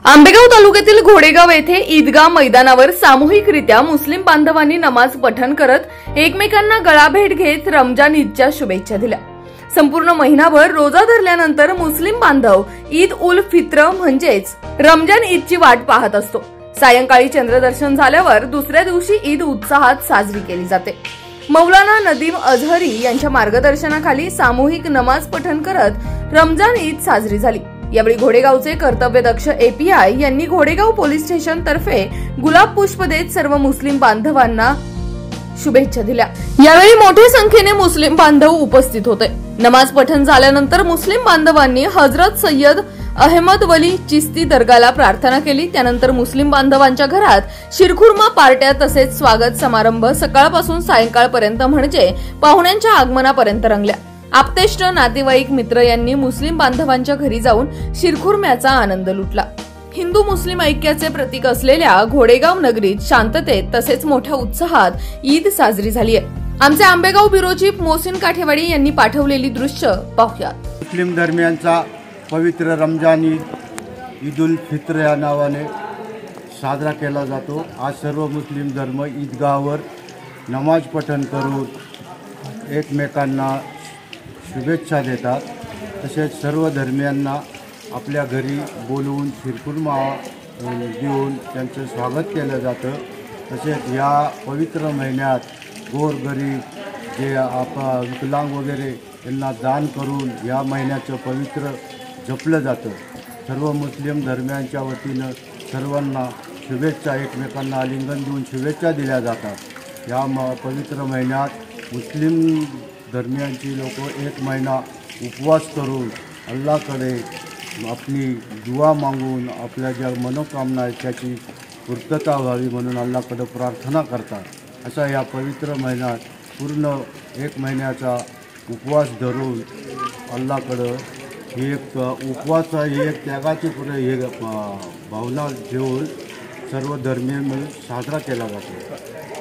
आंबेगाव तालुक्यातील घोडेगाव येथे ईदगाह मैदानावर सामूहिकरित्या मुस्लिम बांधवांनी नमाज पठण करत एकमेकांना गळाभेट घेत रमजान ईदच्या शुभेच्छा दिल्या। संपूर्ण महिनाभर रोजा धरल्यानंतर मुस्लिम बांधव ईद उल फित्र म्हणजेच रमजान ईदची वाट पाहत असतो। सायंकाळी चंद्रदर्शन झाल्यावर दुसऱ्या दिवशी ईद उत्साहात साजरी केली जाते। मौलाना नदीम अजहरी यांच्या मार्गदर्शनाखाली सामूहिक नमाज पठण करत रमजान ईद साजरी झाली। यावेळी घोडेगावचे कर्तव्यदक्ष एपीआय यांनी घोडेगाव पोलीस स्टेशन तर्फे गुलाब पुष्प देत सर्व मुस्लिम बांधवांना शुभेच्छा दिल्या। यावेळी मोठ्या संख्येने मुस्लिम बांधव उपस्थित होते। नमाज पठण झाल्यानंतर मुस्लिम बांधवांनी हजरत सय्यद अहमद वली चिस्ती दर्गाला प्रार्थना केली। त्यानंतर मुस्लिम बांधवांच्या घरात शिरखुर्मा पार्ट्या तसेच स्वागत समारंभ सकाळपासून सायंकाळपर्यंत म्हणजे पाहुण्यांच्या आगमनापर्यंत रंगल्या। आप्तेष्ट नातेवाईक मित्र यांनी मुस्लिम बांधवांच्या घरी जाऊन शिरखुर्म्याचा आनंद लुटला। हिंदू मुस्लिम ऐक्याचे प्रतीक असलेल्या घोडेगाव नगरीत शांततेत तसेच मोठ्या उत्साहात ईद साजरी झाली आहे। आमचे आंबेगाव ब्युरो चीफ मोहसिन काठेवाडी यांनी पाठवलेली दृश्य पाहूया। मुस्लिम धर्मियांचा पवित्र रमजान ईद उल फित्र या नावाने साजरा केला जातो। आज सर्व मुस्लिम धर्म ईदगाहवर नमाज पठण करून एकमेकांना शुभेच्छा देतात। तसेच सर्व धर्मियांना आपल्या घरी बोलवून शिरखुर्मा देऊन त्यांचं स्वागत केलं जातं। तसेच या पवित्र महिन्यात गोरगरीब जे विकलांग वगैरे यांना दान करून या महिन्याचं पवित्र जपलं जातं। सर्व मुस्लिम धर्मियांच्या वतीनं सर्वांना शुभेच्छा, एकमेकांना आलिंगन देऊन शुभेच्छा दिल्या जातात। या पवित्र महिन्यात मुस्लिम धर्मियांची लोक एक महिना उपवास करून अल्लाहकडे आपली दुआ मागून आपल्या ज्या मनोकामना आहेत त्याची पूर्तता व्हावी म्हणून अल्लाहकडे प्रार्थना करतात। अशा या पवित्र महिन्यात पूर्ण एक महिन्याचा उपवास धरून अल्लाहकडं ही एक उपवासा ही एक त्यागाची पुढे हे भावना घेऊन सर्व धर्मीय मिळून साजरा केला जातो।